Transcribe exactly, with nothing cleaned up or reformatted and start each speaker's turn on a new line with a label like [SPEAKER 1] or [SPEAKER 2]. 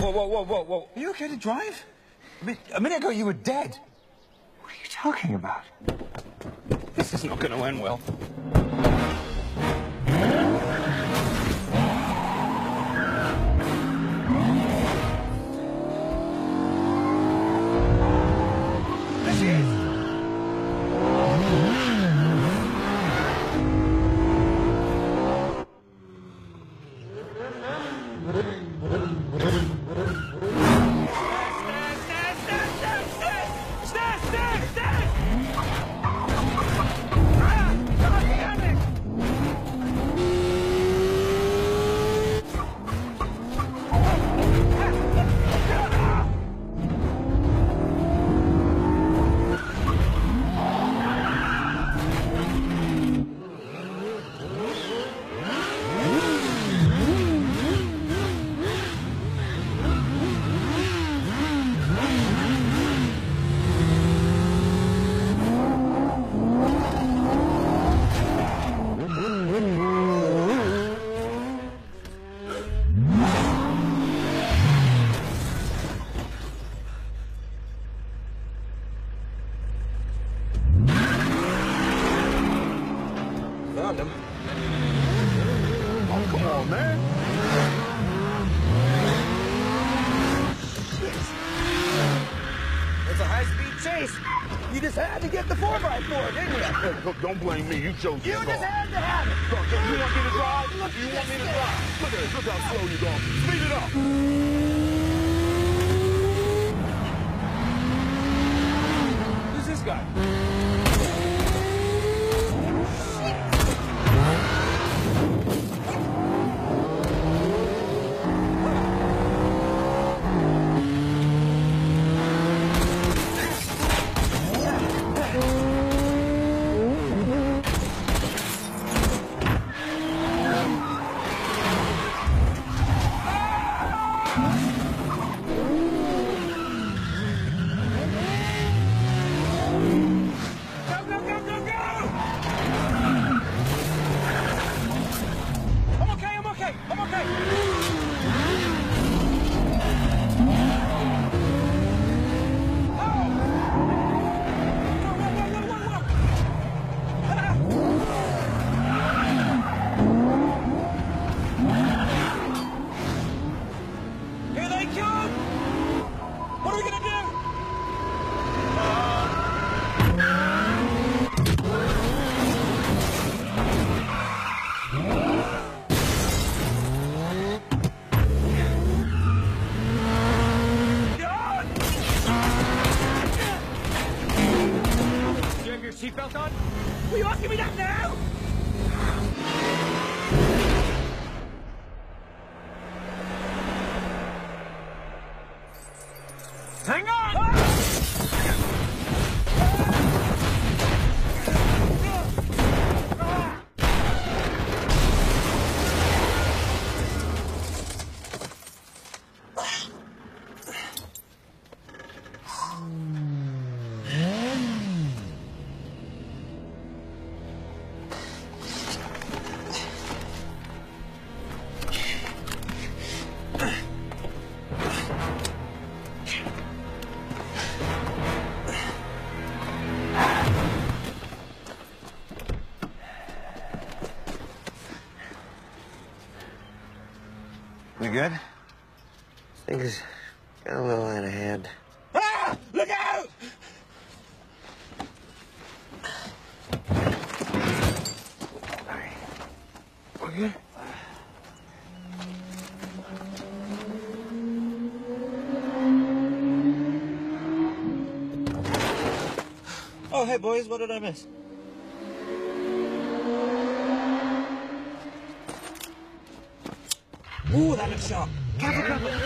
[SPEAKER 1] Whoa, whoa, whoa, whoa, whoa. Are you okay to drive? I mean, a minute ago, you were dead. What are you talking about? This is not going to end well. There she is! Found him. Oh, come on, man. It's a high-speed chase. You just had to get the four by four, didn't you?
[SPEAKER 2] Hey, look, don't blame me. You chose
[SPEAKER 1] You
[SPEAKER 2] this
[SPEAKER 1] just
[SPEAKER 2] car.
[SPEAKER 1] had to have it.
[SPEAKER 2] Look, you want me to drive?
[SPEAKER 1] Look,
[SPEAKER 2] you want me to
[SPEAKER 1] this
[SPEAKER 2] drive? Look at this. Look how slow you're going. Speed it up.
[SPEAKER 1] Who's this guy? Seatbelt on? Will you asking me that now? Hang on! Ah! We good?
[SPEAKER 3] Things got a little out of hand.
[SPEAKER 1] Ah! Look out!
[SPEAKER 3] All right. We're good?
[SPEAKER 4] Oh, hey, boys, what did I miss? Ooh, that looks sharp. Careful, careful.